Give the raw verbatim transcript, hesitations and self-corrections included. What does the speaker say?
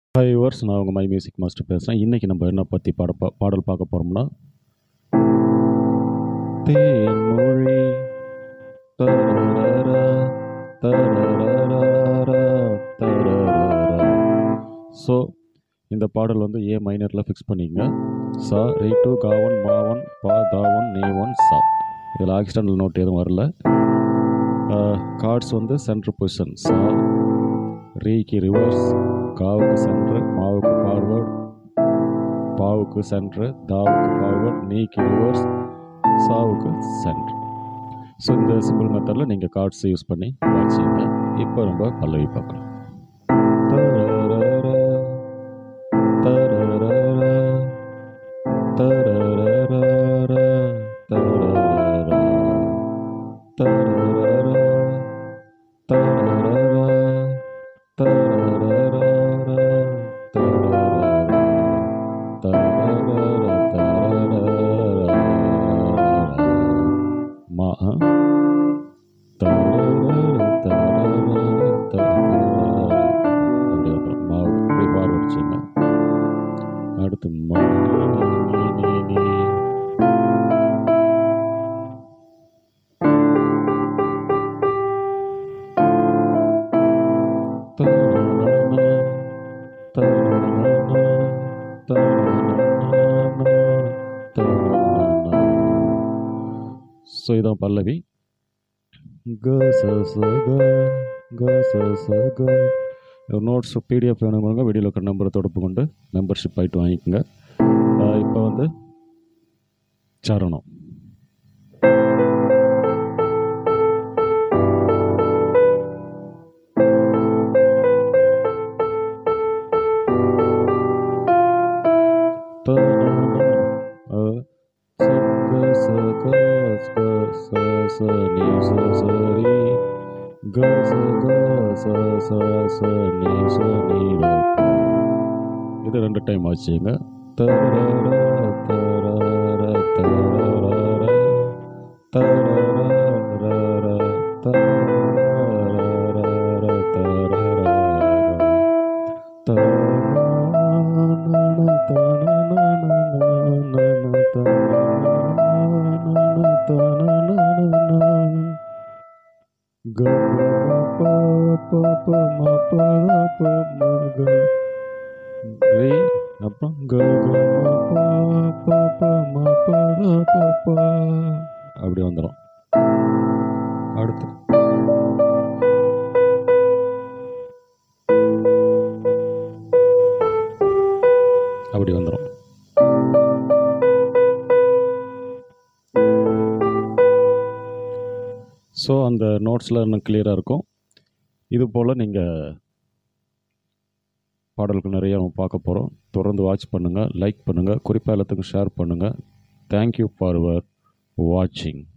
Hi viewers, நான் உங்கள் my music master பேசுகிறேன். இன்றைக்கி நம்ம என்ன பற்றி பாட பா பாடல் பார்க்க போகிறோம்னா, தேன்மொழி தரரரா தரரரரா தரரரா. ஸோ இந்த பாடல் வந்து ஏ மைனரில் ஃபிக்ஸ் பண்ணிங்க. சா ரீ டூ காவன் மாவன் பா தாவன் நீ ஒன் சா. இதில் ஆக்சிடென்டல் நோட் எதுவும் வரல. கார்ட்ஸ் வந்து சென்ட்ரு பொசிஷன். சா ரீக்கு ரிவர்ஸ், காவுக்கு சென்ட்ரு, மாவுக்கு ஃபார்வர்ட், பாவுக்கு சென்ட்ரு, தாவுக்கு ஃபார்வர்ட், நீக்கு ரிவர்ஸ், சாவுக்கு சென்ட்ரு. ஸோ இந்த சிம்பிள் மெத்தடில் நீங்கள் கார்ட்ஸ் யூஸ் பண்ணி வாசிங்க. இப்போ நம்ம பல்லவி பார்க்கலாம். தரரரா தரரரா தரரரரா தரரரா தரரரா தரரரா தரரரரா தரரரா தரரரா தரரரா மா தரரரா தரரரா தரரரா. அப்படி அப்புறம் மாவு இப்படி பாடு வச்சுங்க. அடுத்து மா நீ நீ நீ தரரரா தரரரா தரரரா தரரரா. ஸோ இதான் பல்லவி. க ச ச க க ச ச க. நோட்ஸ் பிடிஎஃப் வேணுங்கிறவங்க வீடியோவில் இருக்கிற நம்பரை தொடர்பு கொண்டு மெம்பர்ஷிப் ஆகிட்டு வாங்கிக்கோங்க. இப்போ வந்து சரணம். இது ரெண்டு டைம் ஆச்சுங்க. தரரரா தரரரா தரரரா தரரரரா தரரரரா தரரரா க ப ப ப ம ப ப ம க ரீ. அப்புறம் க க ம ப ப ப ம ப ப ப அப்படி வந்துடும். அடுத்து அப்படி வந்துடும். ஸோ அந்த நோட்ஸில் இன்னும் கிளியராக இருக்கும். இது போல் நீங்கள் பாடல்கள் நிறையா நம்ம பார்க்க போகிறோம். தொடர்ந்து வாட்ச் பண்ணுங்கள், லைக் பண்ணுங்கள், குறிப்பாக எல்லாத்துக்கும் ஷேர் பண்ணுங்கள். தேங்க்யூ ஃபார் யுவர் வாட்சிங்.